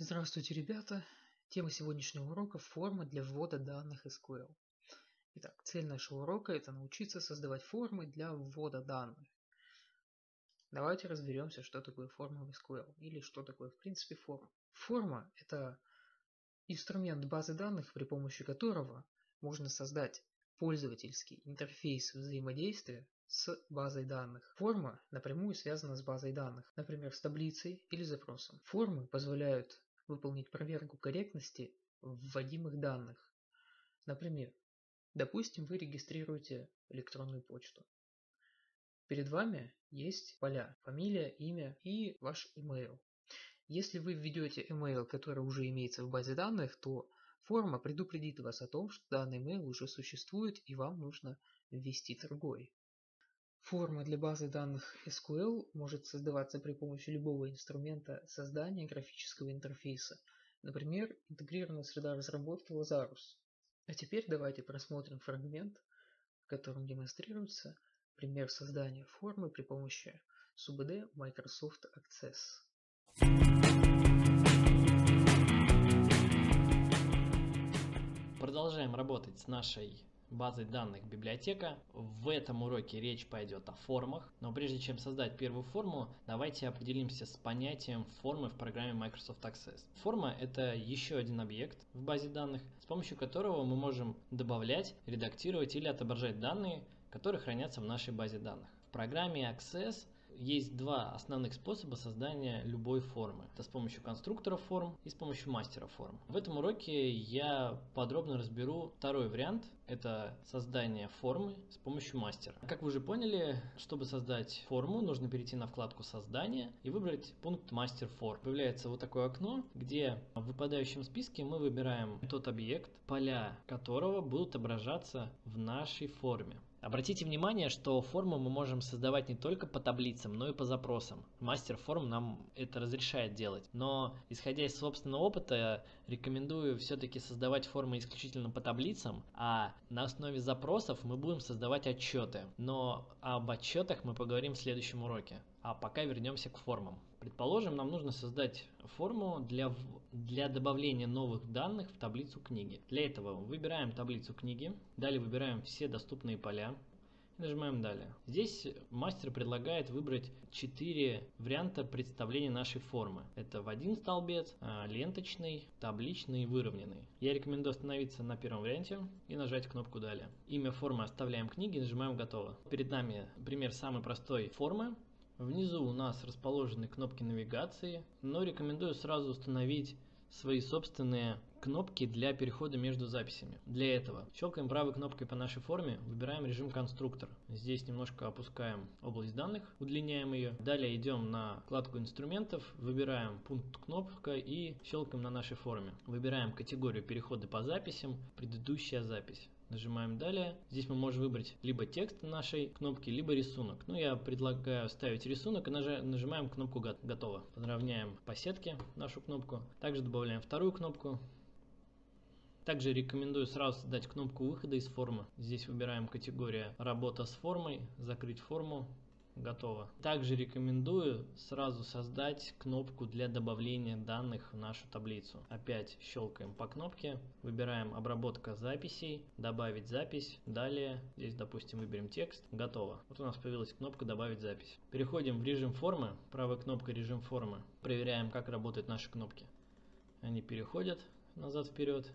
Здравствуйте, ребята! Тема сегодняшнего урока – формы для ввода данных SQL. Итак, цель нашего урока – это научиться создавать формы для ввода данных. Давайте разберемся, что такое форма в SQL, или что такое в принципе форма. Форма – это инструмент базы данных, при помощи которого можно создать пользовательский интерфейс взаимодействия с базой данных. Форма напрямую связана с базой данных, например, с таблицей или запросом. Формы позволяют выполнить проверку корректности вводимых данных. Например, допустим, вы регистрируете электронную почту. Перед вами есть поля: фамилия, имя и ваш email. Если вы введете email, который уже имеется в базе данных, то форма предупредит вас о том, что данный email уже существует и вам нужно ввести другой. Форма для базы данных SQL может создаваться при помощи любого инструмента создания графического интерфейса, например, интегрированная среда разработки Lazarus. А теперь давайте просмотрим фрагмент, в котором демонстрируется пример создания формы при помощи СУБД Microsoft Access. Продолжаем работать с нашей базой данных библиотека. В этом уроке речь пойдет о формах, но прежде чем создать первую форму, давайте определимся с понятием формы в программе Microsoft Access. Форма – это еще один объект в базе данных, с помощью которого мы можем добавлять, редактировать или отображать данные, которые хранятся в нашей базе данных. В программе Access есть два основных способа создания любой формы. Это с помощью конструкторов форм и с помощью мастера форм. В этом уроке я подробно разберу второй вариант. Это создание формы с помощью мастера. Как вы уже поняли, чтобы создать форму, нужно перейти на вкладку «Создание» и выбрать пункт «Мастер форм». Появляется вот такое окно, где в выпадающем списке мы выбираем тот объект, поля которого будут отображаться в нашей форме. Обратите внимание, что форму мы можем создавать не только по таблицам, но и по запросам. Мастер форм нам это разрешает делать. Но, исходя из собственного опыта, рекомендую все-таки создавать формы исключительно по таблицам, а на основе запросов мы будем создавать отчеты. Но об отчетах мы поговорим в следующем уроке. А пока вернемся к формам. Предположим, нам нужно создать форму для добавления новых данных в таблицу книги. Для этого выбираем таблицу книги, далее выбираем все доступные поля и нажимаем «Далее». Здесь мастер предлагает выбрать 4 варианта представления нашей формы. Это в один столбец, ленточный, табличный и выровненный. Я рекомендую остановиться на первом варианте и нажать кнопку «Далее». Имя формы оставляем книги и нажимаем «Готово». Перед нами пример самой простой формы. Внизу у нас расположены кнопки навигации, но рекомендую сразу установить свои собственные кнопки для перехода между записями. Для этого щелкаем правой кнопкой по нашей форме, выбираем режим конструктор. Здесь немножко опускаем область данных, удлиняем ее. Далее идем на вкладку инструментов, выбираем пункт кнопка и щелкаем на нашей форме. Выбираем категорию перехода по записям, предыдущая запись. Нажимаем «Далее». Здесь мы можем выбрать либо текст нашей кнопки, либо рисунок. Я предлагаю ставить рисунок и нажимаем кнопку «Готово». Подровняем по сетке нашу кнопку. Также добавляем вторую кнопку. Также рекомендую сразу создать кнопку выхода из формы. Здесь выбираем категория «Работа с формой», «Закрыть форму». Готово. Также рекомендую сразу создать кнопку для добавления данных в нашу таблицу. Опять щелкаем по кнопке, выбираем «Обработка записей», «Добавить запись». Далее, здесь, допустим, выберем текст. Готово. Вот у нас появилась кнопка «Добавить запись». Переходим в режим формы. Правой кнопкой «Режим формы». Проверяем, как работают наши кнопки. Они переходят назад-вперед.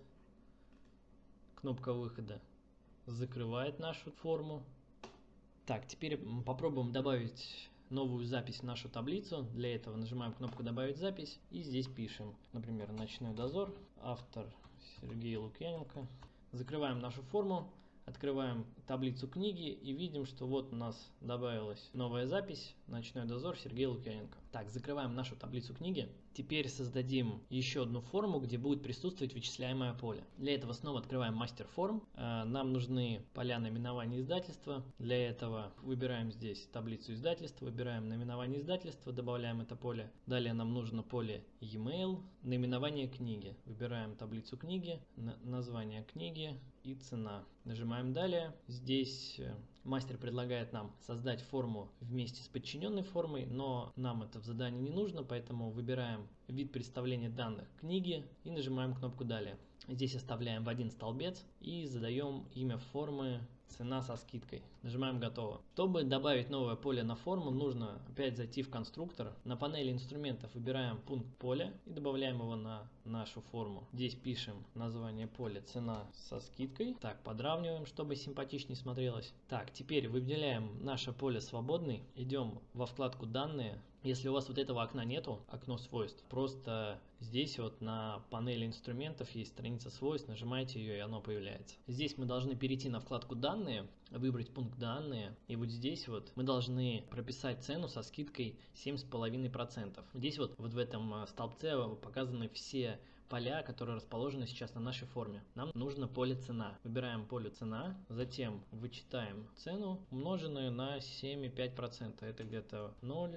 Кнопка выхода закрывает нашу форму. Так, теперь попробуем добавить новую запись в нашу таблицу. Для этого нажимаем кнопку «Добавить запись» и здесь пишем, например, «Ночной дозор», автор Сергей Лукьяненко. Закрываем нашу форму, открываем таблицу книги и видим, что вот у нас добавилась новая запись «Ночной дозор» Сергей Лукьяненко. Так, закрываем нашу таблицу книги. Теперь создадим еще одну форму, где будет присутствовать вычисляемое поле. Для этого снова открываем мастер форм. Нам нужны поля наименования издательства. Для этого выбираем здесь таблицу издательства, выбираем наименование издательства, добавляем это поле. Далее нам нужно поле e-mail, наименование книги. Выбираем таблицу книги, название книги и цена. Нажимаем «Далее». Здесь Мастер предлагает нам создать форму вместе с подчиненной формой, но нам это в задании не нужно, поэтому выбираем вид представления данных книги и нажимаем кнопку «Далее». Здесь оставляем в один столбец и задаем имя формы «Цена со скидкой». Нажимаем «Готово». Чтобы добавить новое поле на форму, нужно опять зайти в конструктор. На панели инструментов выбираем пункт поля и добавляем его на нашу форму. Здесь пишем название поля «Цена со скидкой». Так, подравниваем, чтобы симпатичнее смотрелось. Так, теперь выделяем наше поле «Свободный». Идем во вкладку «Данные». Если у вас вот этого окна нету, окно свойств, просто здесь вот на панели инструментов есть страница свойств, нажимаете ее и оно появляется. Здесь мы должны перейти на вкладку «Данные», выбрать пункт «Данные», и вот здесь вот мы должны прописать цену со скидкой 7,5%. Здесь вот в этом столбце показаны все поля, которые расположены сейчас на нашей форме. Нам нужно поле «Цена». Выбираем поле «Цена», затем вычитаем цену, умноженную на 7,5%. Это где-то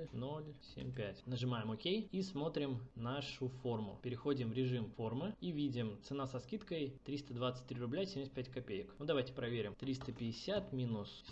0,075. Нажимаем ОК и смотрим нашу форму. Переходим в режим формы и видим цена со скидкой 323 рубля 75 копеек. Ну давайте проверим. 350 минус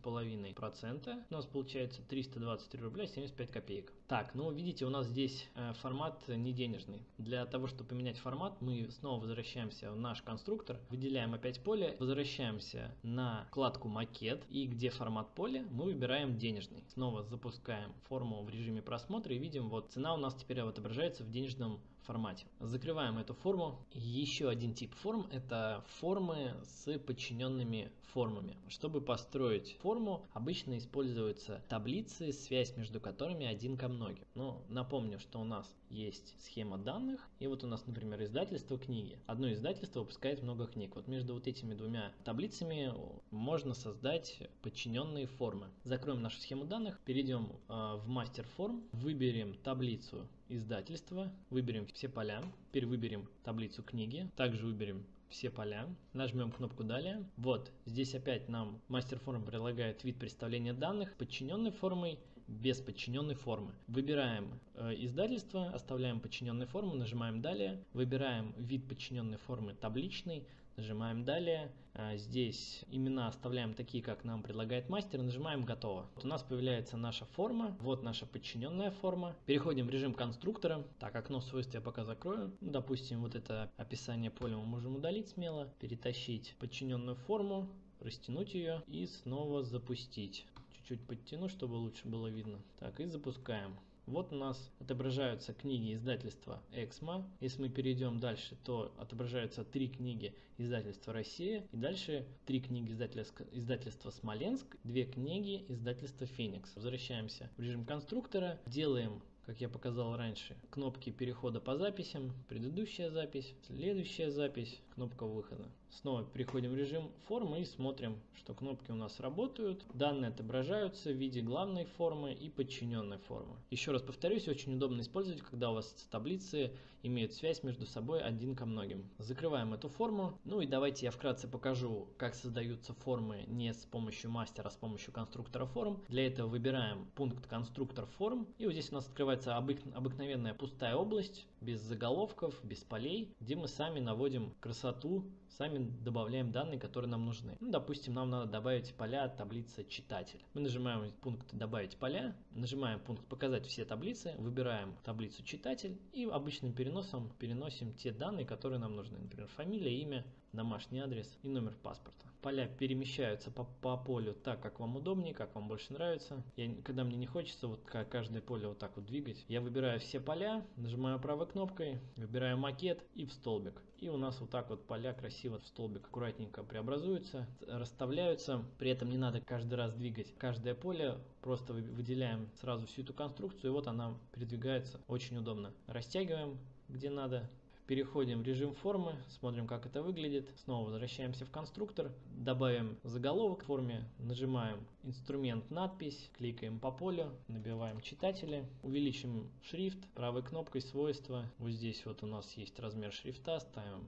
7,5%. У нас получается 323 рубля 75 копеек. Так, ну видите, у нас здесь формат не денежный. Для того, чтобы поменять формат, мы снова возвращаемся в наш конструктор, выделяем опять поле, возвращаемся на вкладку «Макет», и где формат поля, мы выбираем денежный. Снова запускаем форму в режиме просмотра и видим, вот цена у нас теперь отображается в денежном формате. Закрываем эту форму. Еще один тип форм — это формы с подчиненными формами. Чтобы построить форму, обычно используются таблицы, связь между которыми один ко многим. Но напомню, что у нас есть схема данных, и вот у нас, например, издательство книги. Одно издательство выпускает много книг. Вот между вот этими двумя таблицами можно создать подчиненные формы. Закроем нашу схему данных, перейдем в мастер форм, выберем таблицу издательства, выберем все поля, теперь выберем таблицу книги, также выберем все поля, нажмем кнопку «Далее». Вот, здесь опять нам мастер форм предлагает вид представления данных подчиненной формой, без подчиненной формы. Выбираем издательство, оставляем подчиненную форму, нажимаем «Далее». Выбираем вид подчиненной формы табличный, нажимаем «Далее». Здесь имена оставляем такие, как нам предлагает мастер, нажимаем «Готово». Вот у нас появляется наша форма, вот наша подчиненная форма. Переходим в режим конструктора. Так, окно свойств я пока закрою. Допустим, вот это описание поля мы можем удалить смело, перетащить подчиненную форму, растянуть ее и снова запустить. Чуть подтяну, чтобы лучше было видно. Так, и запускаем. Вот у нас отображаются книги издательства «Эксмо». Если мы перейдем дальше, то отображаются 3 книги издательства «Россия». И дальше 3 книги издательства «Смоленск», 2 книги издательства «Феникс». Возвращаемся в режим конструктора, делаем, как я показал раньше, кнопки перехода по записям, предыдущая запись, следующая запись, кнопка выхода. Снова переходим в режим формы и смотрим, что кнопки у нас работают. Данные отображаются в виде главной формы и подчиненной формы. Еще раз повторюсь, очень удобно использовать, когда у вас таблицы имеют связь между собой один ко многим. Закрываем эту форму. Ну и давайте я вкратце покажу, как создаются формы не с помощью мастера, а с помощью конструктора форм. Для этого выбираем пункт «Конструктор форм». И вот здесь у нас открывается обыкновенная пустая область, без заголовков, без полей, где мы сами наводим красоту, сами добавляем данные, которые нам нужны. Ну, допустим, нам надо добавить поля таблица «Читатель». Мы нажимаем пункт «Добавить поля», нажимаем пункт «Показать все таблицы», выбираем таблицу «Читатель» и обычным переносом переносим те данные, которые нам нужны. Например, фамилия, имя, домашний адрес и номер паспорта. Поля перемещаются по полю так, как вам удобнее, как вам больше нравится. Когда мне не хочется вот каждое поле вот так вот двигать, я выбираю все поля, нажимаю правой кнопкой, выбираю макет и в столбик. И у нас вот так вот поля красиво в столбик аккуратненько преобразуются, расставляются. При этом не надо каждый раз двигать каждое поле, просто выделяем сразу всю эту конструкцию, и вот она передвигается очень удобно. Растягиваем где надо. Переходим в режим формы, смотрим, как это выглядит. Снова возвращаемся в конструктор, добавим заголовок в форме, нажимаем инструмент надпись, кликаем по полю, набиваем читатели, увеличим шрифт правой кнопкой свойства. Вот здесь вот у нас есть размер шрифта, ставим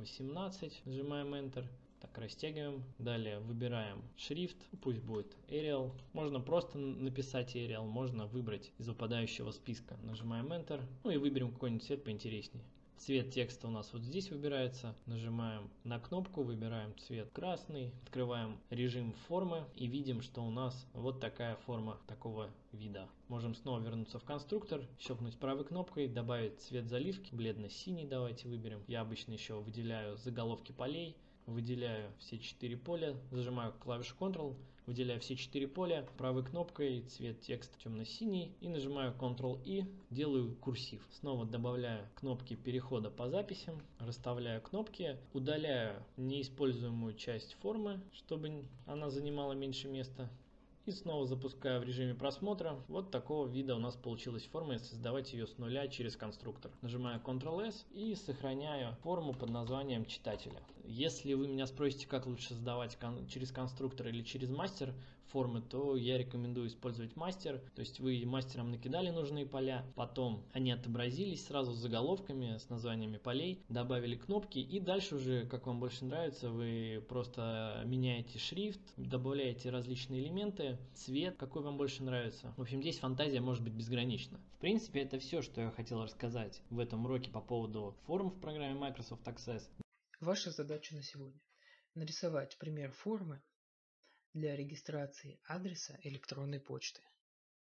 18, нажимаем Enter. Так, растягиваем. Далее выбираем шрифт, пусть будет Arial. Можно просто написать Arial, можно выбрать из выпадающего списка. Нажимаем Enter. Ну и выберем какой-нибудь цвет поинтереснее. Цвет текста у нас вот здесь выбирается. Нажимаем на кнопку, выбираем цвет красный, открываем режим формы и видим, что у нас вот такая форма такого вида. Можем снова вернуться в конструктор, щелкнуть правой кнопкой, добавить цвет заливки, бледно-синий давайте выберем. Я обычно еще выделяю заголовки полей, выделяю все 4 поля, зажимаю клавишу Ctrl, выделяю все 4 поля, правой кнопкой цвет текста темно-синий и нажимаю Ctrl-I, делаю курсив. Снова добавляю кнопки перехода по записям, расставляю кнопки, удаляю неиспользуемую часть формы, чтобы она занимала меньше места. И снова запускаю в режиме просмотра. Вот такого вида у нас получилась форма, если создавать ее с нуля через конструктор. Нажимаю Ctrl-S и сохраняю форму под названием читателя. Если вы меня спросите, как лучше создавать через конструктор или через мастер формы, то я рекомендую использовать мастер. То есть вы мастером накидали нужные поля, потом они отобразились сразу с заголовками, с названиями полей, добавили кнопки и дальше уже, как вам больше нравится, вы просто меняете шрифт, добавляете различные элементы, цвет, какой вам больше нравится. В общем, здесь фантазия может быть безгранична. В принципе, это все, что я хотел рассказать в этом уроке по поводу форм в программе Microsoft Access. Ваша задача на сегодня – нарисовать пример формы для регистрации адреса электронной почты.